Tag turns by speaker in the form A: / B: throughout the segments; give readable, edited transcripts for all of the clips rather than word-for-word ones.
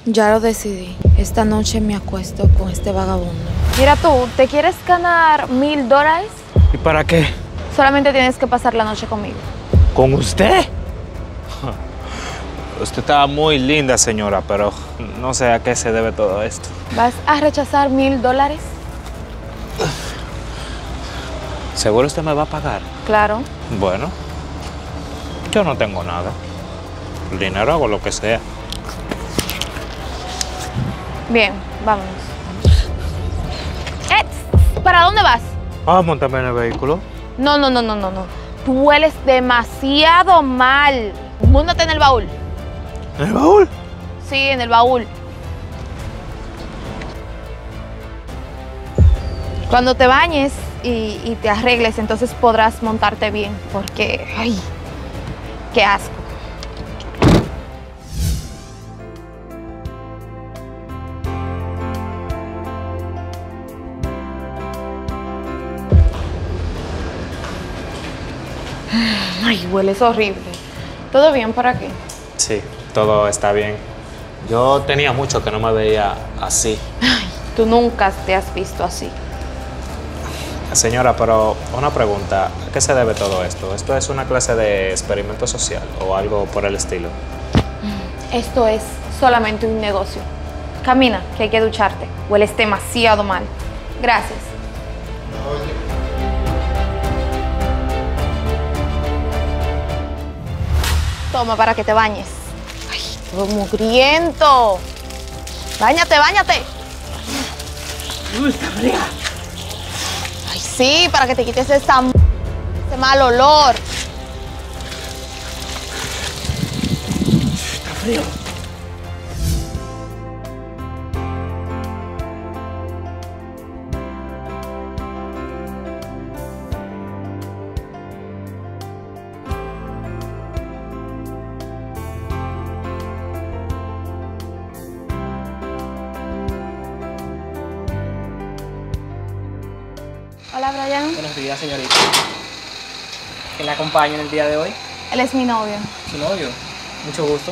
A: Ya lo decidí. Esta noche me acuesto con este vagabundo.
B: Mira tú, ¿te quieres ganar $1000?
C: ¿Y para qué?
B: Solamente tienes que pasar la noche conmigo.
C: ¿Con usted? Usted está muy linda, señora, pero no sé a qué se debe todo esto.
B: ¿Vas a rechazar $1000?
C: ¿Seguro usted me va a pagar?
B: Claro.
C: Bueno, yo no tengo nada. El dinero hago lo que sea.
B: Bien, vámonos. ¿Para dónde vas?
C: Ah, montame en el vehículo.
B: No. Tú hueles demasiado mal. Móntate en el baúl.
C: ¿En el baúl?
B: Sí, en el baúl. Cuando te bañes y te arregles, entonces podrás montarte bien, porque, ay, qué asco. Ay, hueles horrible. ¿Todo bien por aquí?
C: Sí, todo está bien. Yo tenía mucho que no me veía así.
B: Ay, tú nunca te has visto así.
C: Señora, pero una pregunta. ¿A qué se debe todo esto? ¿Esto es una clase de experimento social o algo por el estilo?
B: Esto es solamente un negocio. Camina, que hay que ducharte. Hueles demasiado mal. Gracias. Toma para que te bañes. Ay, todo mugriento. Báñate, báñate.
D: Está fría.
B: Ay, sí, para que te quites ese mal olor.
D: Está frío.
B: Hola, Brian.
D: Buenos días, señorita. ¿Quién la acompaña en el día de hoy?
B: Él es mi novio.
D: Su novio. Mucho gusto.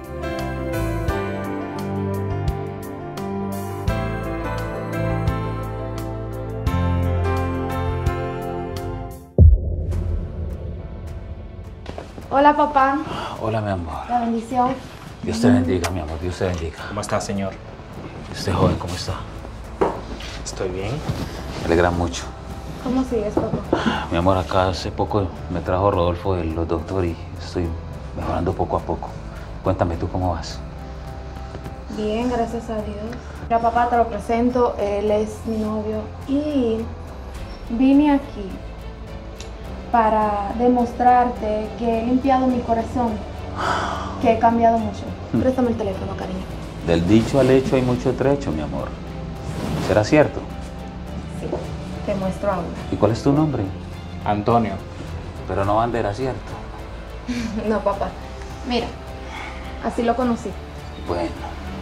B: Hola, papá.
E: Hola, mi amor.
B: La bendición.
E: Dios te bendiga, mi amor. Dios te bendiga.
C: ¿Cómo está, señor?
E: Este joven, ¿cómo está?
C: Estoy bien.
E: Me alegra mucho.
B: ¿Cómo sigues, papá?
E: Mi amor, acá hace poco me trajo Rodolfo de los doctores y estoy mejorando poco a poco. Cuéntame tú cómo vas.
B: Bien, gracias a Dios. Mira, papá, te lo presento. Él es mi novio y vine aquí para demostrarte que he limpiado mi corazón, que he cambiado mucho. Préstame el teléfono, cariño.
E: Del dicho al hecho hay mucho trecho, mi amor. ¿Será cierto?
B: Sí, te muestro ahora.
E: ¿Y cuál es tu nombre?
C: Antonio.
E: Pero no Bandera, ¿cierto?
B: No, papá. Mira, así lo conocí.
E: Bueno,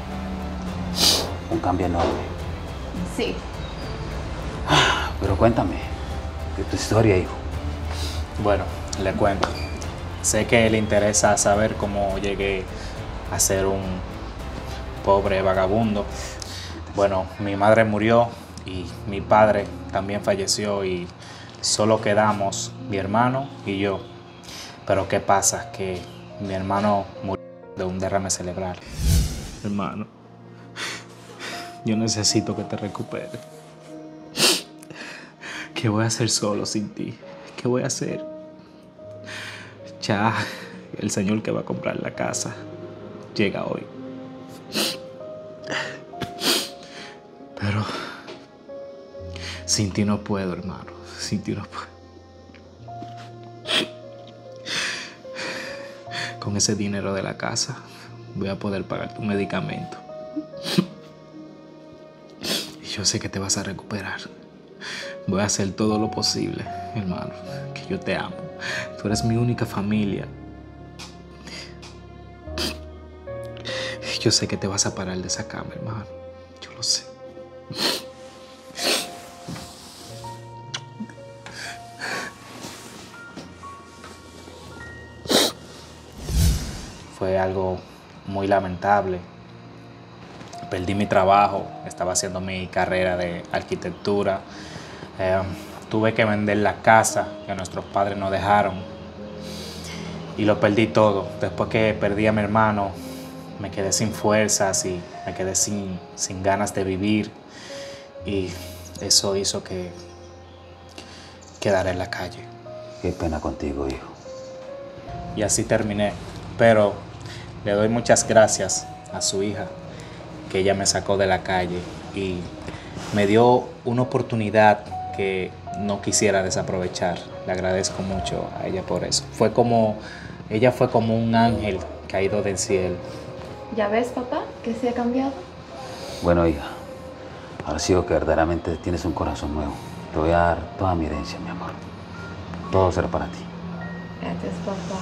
E: un cambio enorme.
B: Sí.
E: Pero cuéntame, de tu historia, hijo.
C: Bueno, le cuento. Sé que le interesa saber cómo llegué a ser un pobre vagabundo. Bueno, mi madre murió y mi padre también falleció y solo quedamos mi hermano y yo. Pero ¿qué pasa? Que mi hermano murió de un derrame cerebral. Hermano, yo necesito que te recuperes. ¿Qué voy a hacer solo sin ti? ¿Qué voy a hacer? Ya el señor que va a comprar la casa llega hoy. Pero sin ti no puedo, hermano. Sin ti no puedo. Con ese dinero de la casa voy a poder pagar tu medicamento. Y yo sé que te vas a recuperar. Voy a hacer todo lo posible, hermano, que yo te amo. Tú eres mi única familia. Yo sé que te vas a parar de esa cama, hermano. Yo lo sé. Fue algo muy lamentable. perdí mi trabajo, estaba haciendo mi carrera de arquitectura. Tuve que vender la casa que nuestros padres nos dejaron y lo perdí todo. Después que perdí a mi hermano, me quedé sin fuerzas y me quedé sin ganas de vivir, y eso hizo que quedara en la calle.
E: Qué pena contigo, hijo.
C: Y así terminé, pero le doy muchas gracias a su hija, que ella me sacó de la calle y me dio una oportunidad que no quisiera desaprovechar. Le agradezco mucho a ella por eso. Ella fue como un ángel caído del cielo.
B: ¿Ya ves, papá, que se ha cambiado?
E: Bueno, hija, ahora sí veo que verdaderamente tienes un corazón nuevo. Te voy a dar toda mi herencia, mi amor. Todo será para ti.
B: Gracias, papá.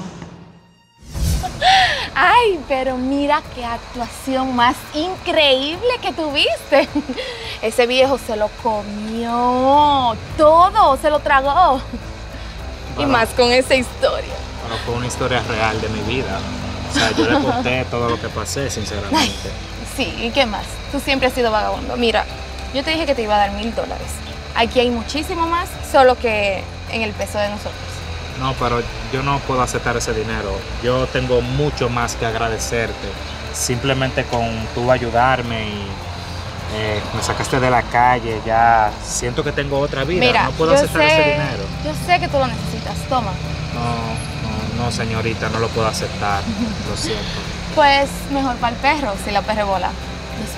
A: Ay, pero mira qué actuación más increíble que tuviste. Ese viejo se lo comió todo, se lo tragó. Y más con esa historia.
C: Bueno, fue una historia real de mi vida. O sea, yo le conté todo lo que pasé, sinceramente.
A: Ay, sí, ¿y qué más? Tú siempre has sido vagabundo. Mira, yo te dije que te iba a dar $1000. Aquí hay muchísimo más, solo que en el peso de nosotros.
C: No, pero yo no puedo aceptar ese dinero. Yo tengo mucho más que agradecerte. Simplemente con tú ayudarme y me sacaste de la calle, ya siento que tengo otra vida.
A: Mira,
C: no puedo aceptar ese dinero.
A: Yo sé que tú lo necesitas, toma.
C: No, señorita, no lo puedo aceptar. Lo siento.
A: Pues mejor para el perro, si la perrebola. Nos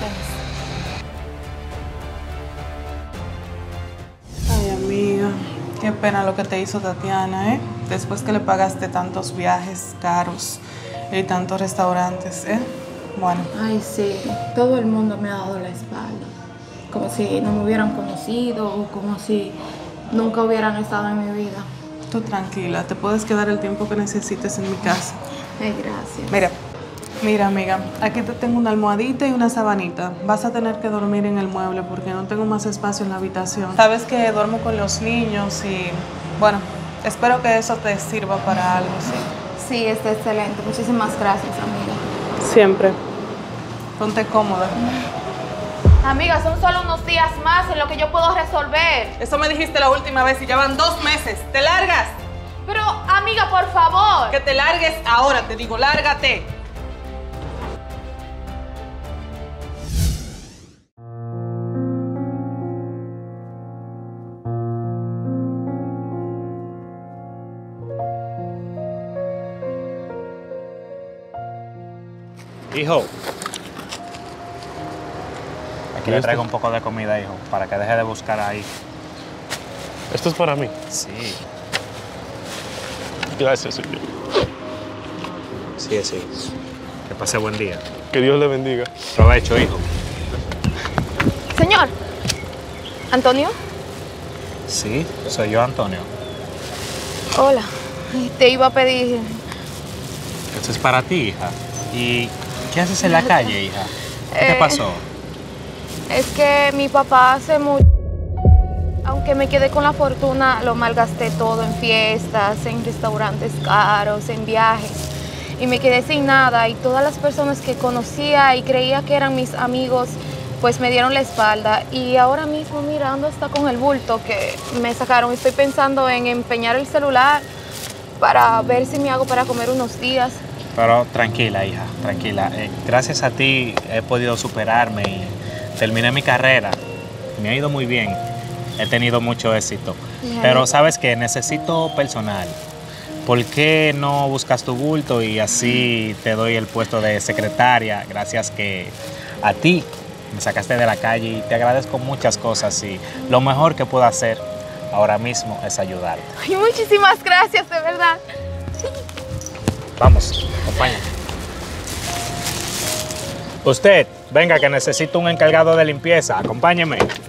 A: vemos.
F: Ay, amiga, qué pena lo que te hizo Tatiana, ¿eh? Después que le pagaste tantos viajes caros y tantos restaurantes, ¿eh? Bueno.
B: Ay, sí, todo el mundo me ha dado la espalda. Como si no me hubieran conocido o como si nunca hubieran estado en mi vida.
F: Tú tranquila, te puedes quedar el tiempo que necesites en mi casa.
B: Ay, gracias.
F: Mira, amiga, aquí te tengo una almohadita y una sabanita. Vas a tener que dormir en el mueble porque no tengo más espacio en la habitación. Sabes que duermo con los niños y, bueno, espero que eso te sirva para algo, ¿sí?
B: Sí, está excelente. Muchísimas gracias, amiga.
F: Siempre. Ponte cómoda.
A: Amiga, son solo unos días más en lo que yo puedo resolver.
F: Eso me dijiste la última vez y ya van 2 meses. ¿Te largas?
A: Pero, amiga, por favor.
F: Que te largues ahora, te digo, lárgate.
C: Hijo, aquí le traigo un poco de comida, hijo, para que deje de buscar ahí.
G: ¿Esto es para mí?
C: Sí.
G: Gracias, señor.
C: Sí. Que pase buen día.
G: Que Dios le bendiga.
C: Provecho, hijo.
A: Señor. ¿Antonio?
C: Sí, soy yo, Antonio.
A: Hola. Te iba a pedir...
C: Esto es para ti, hija. ¿Y qué haces en la calle, hija? ¿Qué te pasó?
A: Es que mi papá hace mucho... Aunque me quedé con la fortuna, lo malgasté todo en fiestas, en restaurantes caros, en viajes. Y me quedé sin nada y todas las personas que conocía y creía que eran mis amigos, pues me dieron la espalda. Y ahora mismo, mira, ando hasta con el bulto que me sacaron. Estoy pensando en empeñar el celular para ver si me hago para comer unos días.
C: Pero tranquila, hija, tranquila. Gracias a ti he podido superarme y terminé mi carrera. Me ha ido muy bien. He tenido mucho éxito. Pero sabes que necesito personal. ¿Por qué no buscas tu bulto y así te doy el puesto de secretaria? Gracias que a ti me sacaste de la calle y te agradezco muchas cosas y lo mejor que puedo hacer ahora mismo es ayudarte.
A: Ay, muchísimas gracias, de verdad.
C: Vamos, acompáñame. Usted, venga que necesito un encargado de limpieza. Acompáñeme.